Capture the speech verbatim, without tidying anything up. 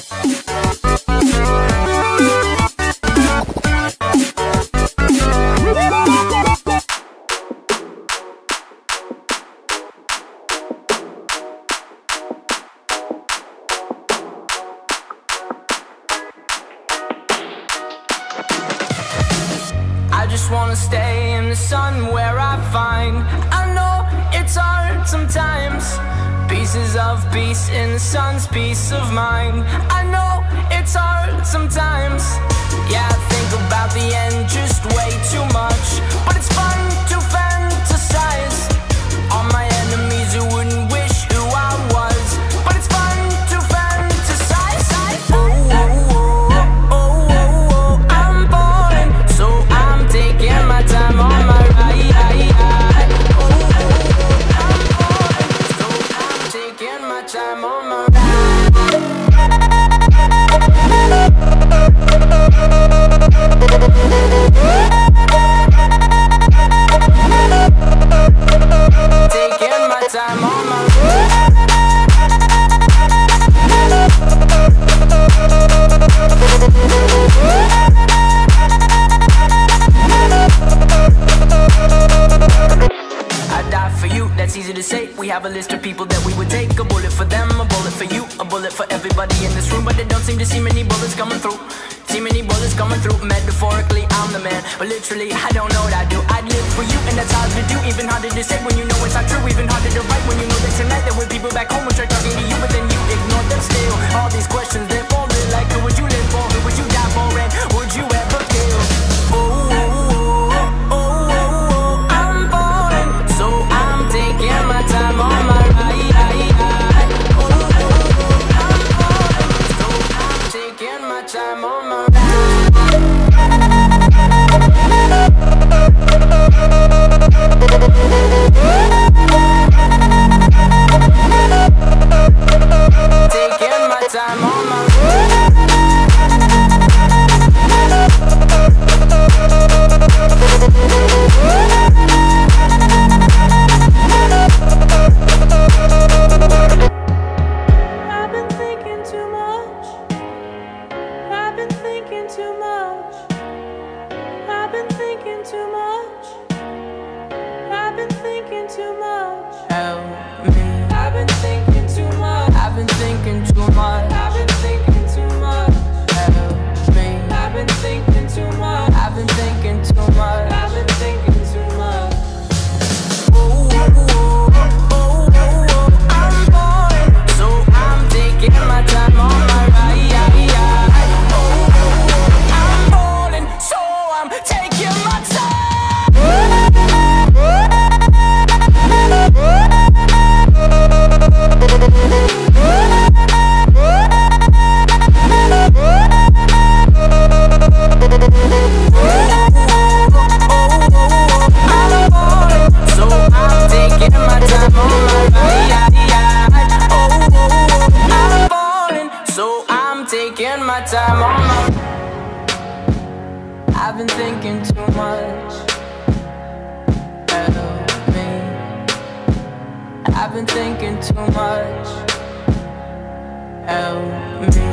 I just wanna stay in the sun where I find, I know it's hard sometimes, pieces of peace in the sun's peace of mind. I know it's hard sometimes. Yeah, I think about the end just way too much, but it's fun to fantasize on my enemies who wouldn't wish who I was, but it's fun to fantasize. Oh, oh, oh, oh, oh, oh, I'm falling, so I'm taking my time on my ride. Oh, oh, oh, I'm falling, so I'm taking my time on my ride. Taking my time on my I die for you, that's easy to say. We have a list of people that we would take. A bullet for them, a bullet for you, a bullet for everybody in this room. But they don't seem to see many bullets coming through. See many bullets coming through. Metaphorically, I'm the man, but literally, I don't know what I do. I'd live for you, and that's hard to do. Even harder to say when you know it's not true. Even harder to write when you know that tonight there were people back home who tried talking to you, but then you ignore them still. All these questions, they're falling like, who would you live for? Who would you die for? And would you ever kill? Oh, oh, oh, oh, oh, I'm falling, so I'm taking my time on my ride. Oh, oh, oh, I'm falling, so I'm taking my time on my ride. Taking my time on my I've been thinking too much. I've been thinking too much. I've been thinking too much. I've been thinking too much. Help me. I've been thinking too much. I've been thinking too much. I've been thinking too much. Help me. I've been thinking too much. I've been thinking too much. I've been thinking too much. Oh, oh, oh, oh, oh, I'm falling, so I'm taking my time on my ride. Oh, oh, I'm falling, so I'm taking my time. Taking my time on my I've been thinking too much. Help me. I've been thinking too much. Help me.